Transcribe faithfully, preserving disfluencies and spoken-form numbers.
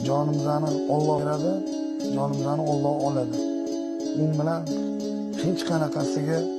jonimizni Alloh beradi, jonimizni Alloh oladi. Bu bilan hech qanaqasiga